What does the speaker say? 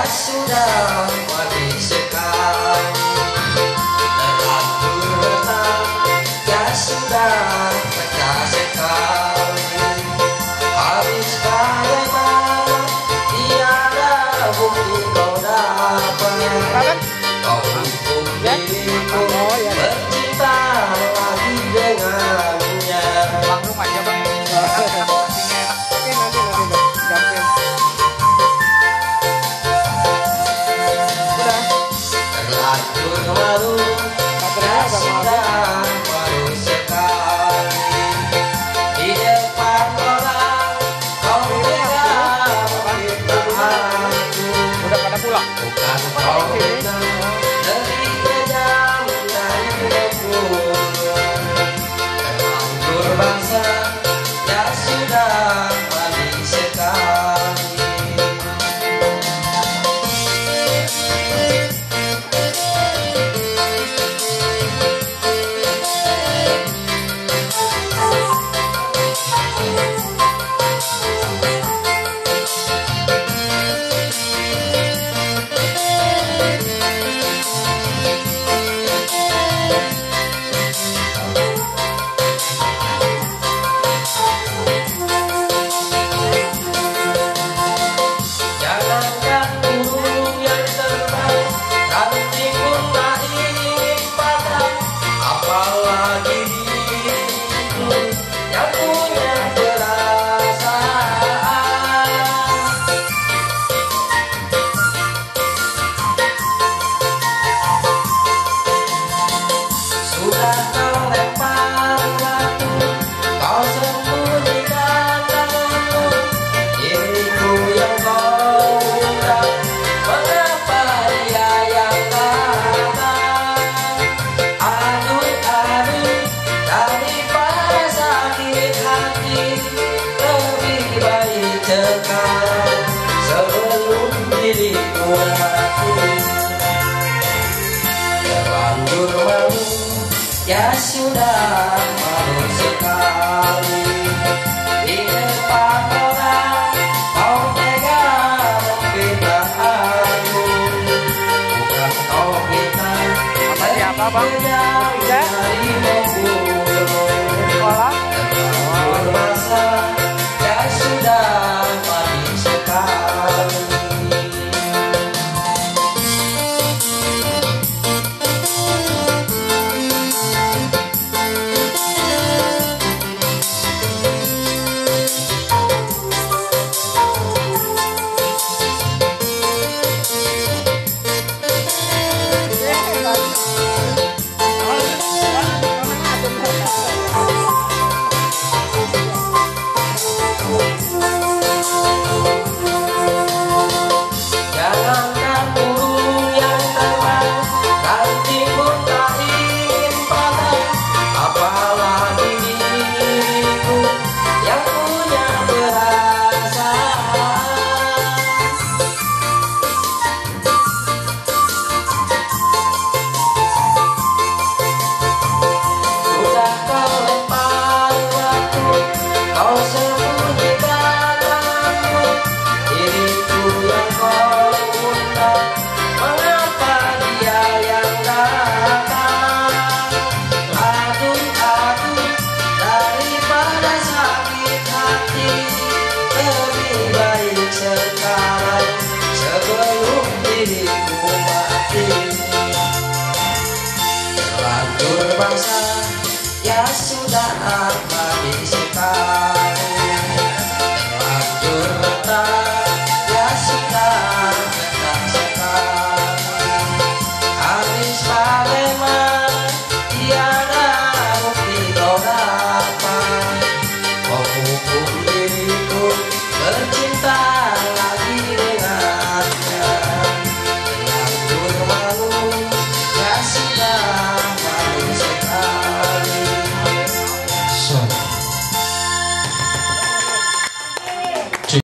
sudah mati sekali, terlanjur retak, ya sudah pecah sekali. Habis bagaimana, tiada bukti kau dapat. Kau hukum diriku bercinta lagi dengannya. Langsung aja bang. Terlanjur malu, ya sudah malu sekali. Di depan orang kau tega memfitnah aku. Udah pada pulang. Bukan kau benar, lebih kejam dari pembunuh. Terlanjur bangsa, ya sudah mati sekali. Jangankan burung yang terbang, ranting pun tak ingin patah. Apalagi diriku yang punya perasaan. Sudah kau lempar batu, kau sembunyikan tanganmu. Diriku yang kau undang, mengapa dia yang datang? Aduh, aduh, daripada sakit hati, lebih baik sekarang sebelum diriku mati. Terlanjur malu, ya sudah malu sekali. Di depan orang kau tega memfitnah aku. Bukan kau fitnah, Apa siapa bang? kejam Tiga. dari membunuh. Sekolah. Terlanjur masa, ya sudah mati sekali. Jangankan burung yang terbang, ranting pun tak ingin patah. Apalagi diriku yang punya perasaan. Sudah kau lempar batu, kau sembunyikan tanganmu. Diriku yang kau undang, mengapa dia yang datang? Aduh, aduh, daripada sakit hati, lebih baik sekarang sebelum diriku mati. Terlanjur bangsa, ya sudah aku